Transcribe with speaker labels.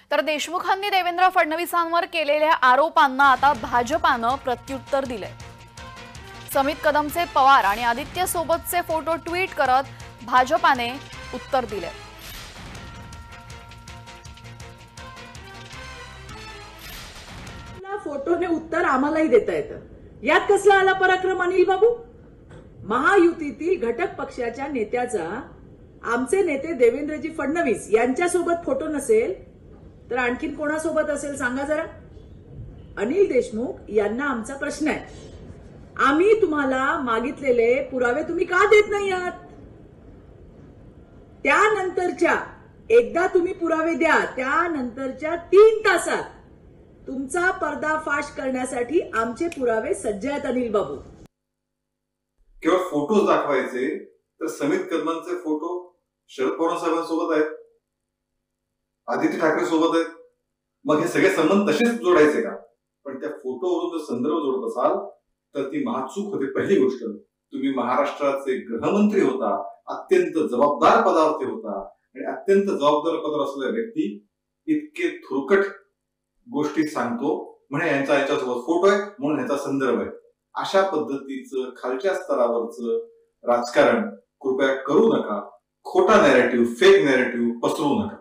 Speaker 1: तर देशमुखांनी देवेंद्र फडणवीसांवर केलेल्या आरोपांना आता भाजपानं प्रत्युत्तर दिलंय। समित कदमचे पवार आणि आदित्य सोबतचे फोटो ट्विट करत भाजपाने उत्तर दिले।
Speaker 2: फोटोने उत्तर आम्हालाही देता येतं। यात कसला आला पराक्रम अनिल बाबू? महायुतीतील घटक पक्षाच्या नेत्याचा आमचे नेते देवेंद्रजी फडणवीस यांच्यासोबत फोटो नसेल तर आणखीन कोणासोबत असेल सांगा जरा। अनिल देशमुख यांना आमचा प्रश्न आहे, आम्ही तुम्हाला मागितलेले पुरावे तुम्ही का देत नाही आहात? त्यानंतरच्या एकदा तुम्ही पुरावे द्या, त्यानंतरच्या 3 तासात तुमचा पर्दाफाश करण्यासाठी आमचे पुरावे सज्ज आहेत अनिल बाबू।
Speaker 3: केवळ फोटो दाखवायचे तर समित कदमांचे फोटो शरद पवार साहेबांसोबत आहेत, आदित्य ठाकरे सोबत आहेत। मग हे सगळे संबंध तसेच जोडायचे का? पण त्या फोटोवरून जर संदर्भ जोडत असाल तर ती महाचूक होते। पहिली गोष्ट, तुम्ही महाराष्ट्राचे गृहमंत्री होता, अत्यंत जबाबदार पदावर ते होता आणि अत्यंत जबाबदार पदावर असलेला व्यक्ती इतके थुरकट गोष्टी सांगतो म्हणजे यांच्यासोबत फोटो आहे म्हणून ह्याचा संदर्भ आहे। अशा पद्धतीचं खालच्या स्तरावरचं राजकारण कृपया करू नका। खोटा नॅरेटिव्ह, फेक नॅरेटिव्ह पसरवू नका।